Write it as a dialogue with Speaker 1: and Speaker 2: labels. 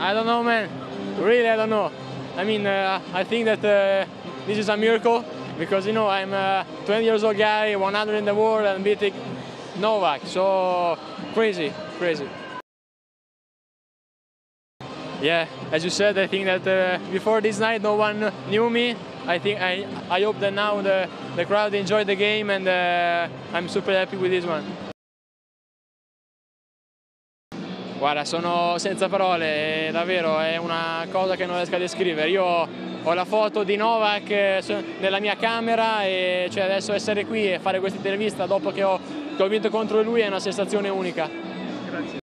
Speaker 1: I don't know, man. Really, I don't know. I mean, I think that this is a miracle because, you know, I'm a 20 years old guy, 100 in the world, and beating Novak. So crazy, crazy. Yeah, as you said, I think that before this night no one knew me. I hope that now the crowd enjoyed the game, and I'm super happy with this one. Guarda, sono senza parole, davvero è una cosa che non riesco a descrivere. Io ho la foto di Novak nella mia camera e cioè adesso essere qui e fare questa intervista dopo che ho vinto contro lui è una sensazione unica.
Speaker 2: Grazie.